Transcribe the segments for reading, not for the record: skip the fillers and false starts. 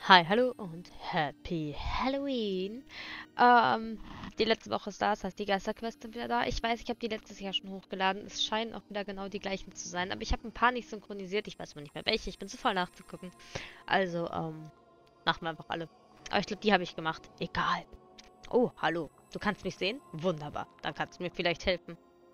Hi, hallo und Happy Halloween. Ähm, Die letzte Woche ist da, das heißt, die Geisterquests sind wieder da. Ich weiß, ich habe die letztes Jahr schon hochgeladen. Es scheinen auch wieder genau die gleichen zu sein. Aber ich habe ein paar nicht synchronisiert. Ich weiß mal nicht mehr welche. Ich bin zu voll nachzugucken. Also, machen wir einfach alle. Aber ich glaube, die habe ich gemacht. Egal. Oh, hallo. Du kannst mich sehen? Wunderbar. Dann kannst du mir vielleicht helfen.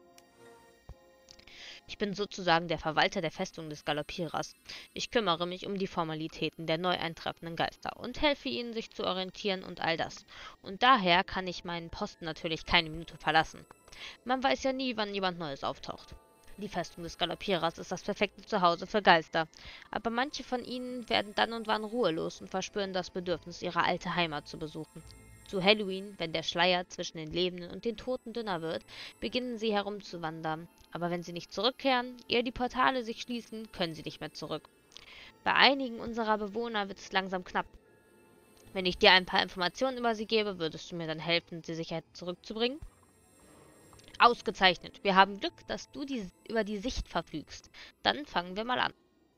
Ich bin sozusagen der Verwalter der Festung des Galoppierers. Ich kümmere mich um die Formalitäten der neu eintreffenden Geister und helfe ihnen, sich zu orientieren und all das. Und daher kann ich meinen Posten natürlich keine Minute verlassen. Man weiß ja nie, wann jemand Neues auftaucht. Die Festung des Galoppierers ist das perfekte Zuhause für Geister, aber manche von ihnen werden dann und wann ruhelos und verspüren das Bedürfnis, ihre alte Heimat zu besuchen. Zu Halloween, wenn der Schleier zwischen den Lebenden und den Toten dünner wird, beginnen sie herumzuwandern. Aber wenn sie nicht zurückkehren, ehe die Portale sich schließen, können sie nicht mehr zurück. Bei einigen unserer Bewohner wird es langsam knapp. Wenn ich dir ein paar Informationen über sie gebe, würdest du mir dann helfen, sie sicher zurückzubringen? Ausgezeichnet. Wir haben Glück, dass du über die Sicht verfügst. Dann fangen wir mal an.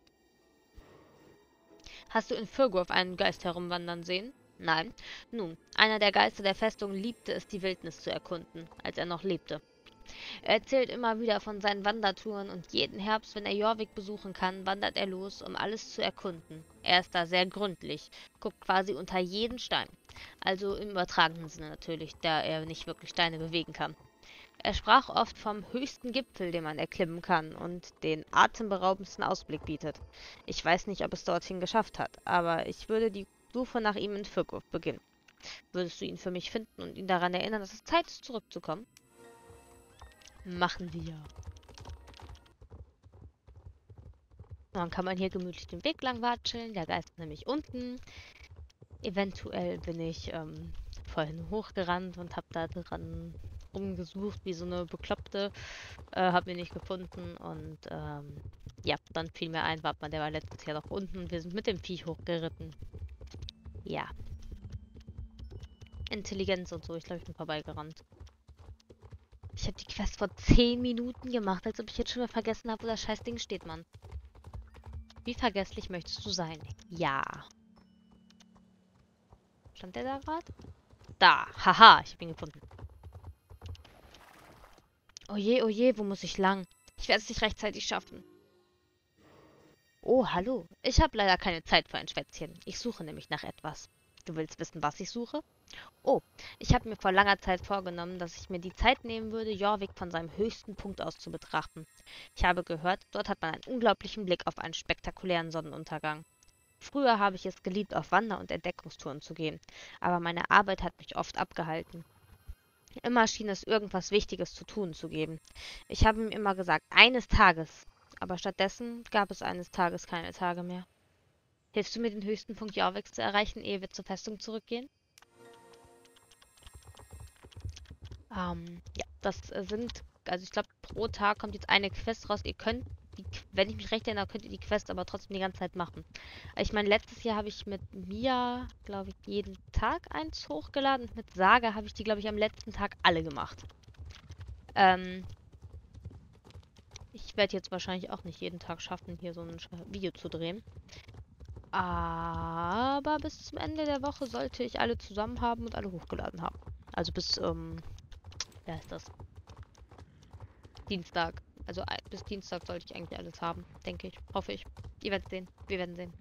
Hast du in Firgrove einen Geist herumwandern sehen? Nein. Nun, einer der Geister der Festung liebte es, die Wildnis zu erkunden, als er noch lebte. Er erzählt immer wieder von seinen Wandertouren und jeden Herbst, wenn er Jorvik besuchen kann, wandert er los, um alles zu erkunden. Er ist da sehr gründlich, guckt quasi unter jeden Stein. Also im übertragenen Sinne natürlich, da er nicht wirklich Steine bewegen kann. Er sprach oft vom höchsten Gipfel, den man erklimmen kann und den atemberaubendsten Ausblick bietet. Ich weiß nicht, ob es dorthin geschafft hat, aber ich würde die Suche nach ihm in Firkov beginnen. Würdest du ihn für mich finden und ihn daran erinnern, dass es Zeit ist, zurückzukommen? Machen wir. Dann kann man hier gemütlich den Weg lang watscheln. Der Geist ist nämlich unten. Eventuell bin ich vorhin hochgerannt und habe da dran rumgesucht, wie so eine Bekloppte. Habe ihn nicht gefunden und ja, dann fiel mir ein, warte mal, der war letztes Jahr noch unten. Wir sind mit dem Viech hochgeritten. Ja, Intelligenz und so. Ich glaube, ich bin vorbeigerannt. Ich habe die Quest vor 10 Minuten gemacht, als ob ich jetzt schon mal vergessen habe, wo das scheiß Ding steht, Mann. Wie vergesslich möchtest du sein? Ja. Stand der da gerade? Da. Haha, ich habe ihn gefunden. Oh je, wo muss ich lang? Ich werde es nicht rechtzeitig schaffen. Oh, hallo. Ich habe leider keine Zeit für ein Schwätzchen. Ich suche nämlich nach etwas. Du willst wissen, was ich suche? Oh, ich habe mir vor langer Zeit vorgenommen, dass ich mir die Zeit nehmen würde, Jorvik von seinem höchsten Punkt aus zu betrachten. Ich habe gehört, dort hat man einen unglaublichen Blick auf einen spektakulären Sonnenuntergang. Früher habe ich es geliebt, auf Wander- und Entdeckungstouren zu gehen, aber meine Arbeit hat mich oft abgehalten. Immer schien es irgendwas Wichtiges zu tun zu geben. Ich habe ihm immer gesagt, eines Tages. Aber stattdessen gab es eines Tages keine Tage mehr. Hilfst du mir, den höchsten Punkt Jorviks zu erreichen, ehe wir zur Festung zurückgehen? Ja, das sind, also ich glaube, pro Tag kommt jetzt eine Quest raus. Ihr könnt, wenn ich mich recht erinnere, könnt ihr die Quest aber trotzdem die ganze Zeit machen. Ich meine, letztes Jahr habe ich mit Mia, glaube ich, jeden Tag eins hochgeladen. Und mit Saga habe ich die, glaube ich, am letzten Tag alle gemacht. Ähm, Ich werde jetzt wahrscheinlich auch nicht jeden Tag schaffen, hier so ein Video zu drehen. Aber bis zum Ende der Woche sollte ich alle zusammen haben und alle hochgeladen haben. Also bis, wer ist das? Dienstag. Also bis Dienstag sollte ich eigentlich alles haben, denke ich. Hoffe ich. Ihr werdet sehen. Wir werden sehen.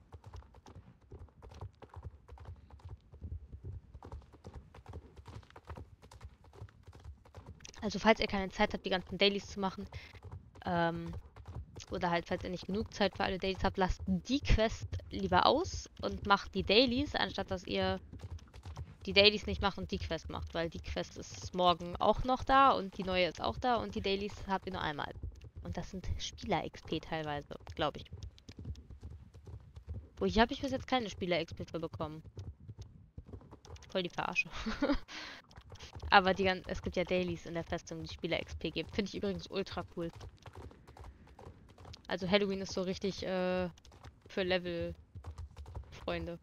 Also falls ihr keine Zeit habt, die ganzen Dailies zu machen, ähm, oder halt, falls ihr nicht genug Zeit für alle Dailies habt, lasst die Quest lieber aus und macht die Dailies, anstatt dass ihr die Dailies nicht macht und die Quest macht, weil die Quest ist morgen auch noch da und die neue ist auch da und die Dailies habt ihr nur einmal. Und das sind Spieler-XP teilweise, glaube ich. Wo hier habe ich bis jetzt keine Spieler-XP für bekommen. Voll die Verarsche. Aber es gibt ja Dailies in der Festung, die Spieler-XP geben. Finde ich übrigens ultra cool. Also Halloween ist so richtig für Level-Freunde.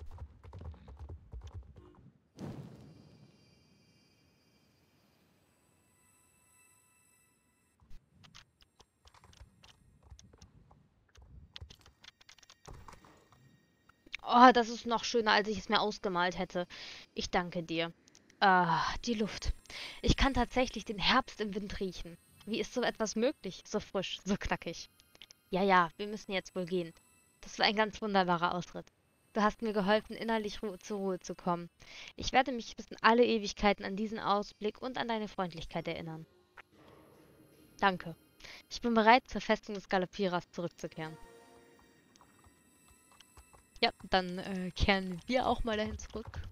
Oh, das ist noch schöner, als ich es mir ausgemalt hätte. Ich danke dir. Ah, die Luft. Ich kann tatsächlich den Herbst im Wind riechen. Wie ist so etwas möglich? So frisch, so knackig. Ja, ja, wir müssen jetzt wohl gehen. Das war ein ganz wunderbarer Ausritt. Du hast mir geholfen, innerlich zur Ruhe zu kommen. Ich werde mich bis in alle Ewigkeiten an diesen Ausblick und an deine Freundlichkeit erinnern. Danke. Ich bin bereit, zur Festung des Galopiras zurückzukehren. Ja, dann kehren wir auch mal dahin zurück.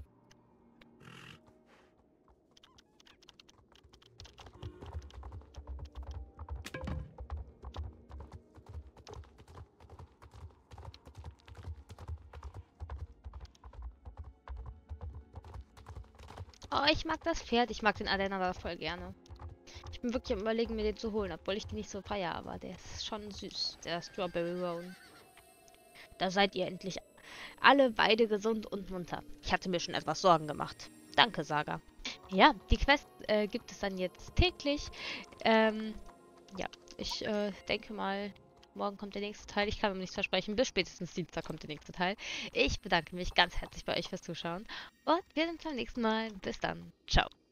Oh, ich mag das Pferd. Ich mag den Ardenner da voll gerne. Ich bin wirklich am Überlegen, mir den zu holen, obwohl ich den nicht so feier, aber der ist schon süß. Der Strawberry Roan. Da seid ihr endlich alle beide gesund und munter. Ich hatte mir schon etwas Sorgen gemacht. Danke, Saga. Ja, die Quest gibt es dann jetzt täglich. Ja, ich denke mal, morgen kommt der nächste Teil. Ich kann mir nichts versprechen. Bis spätestens Dienstag kommt der nächste Teil. Ich bedanke mich ganz herzlich bei euch fürs Zuschauen. Und wir sehen uns beim nächsten Mal. Bis dann. Ciao.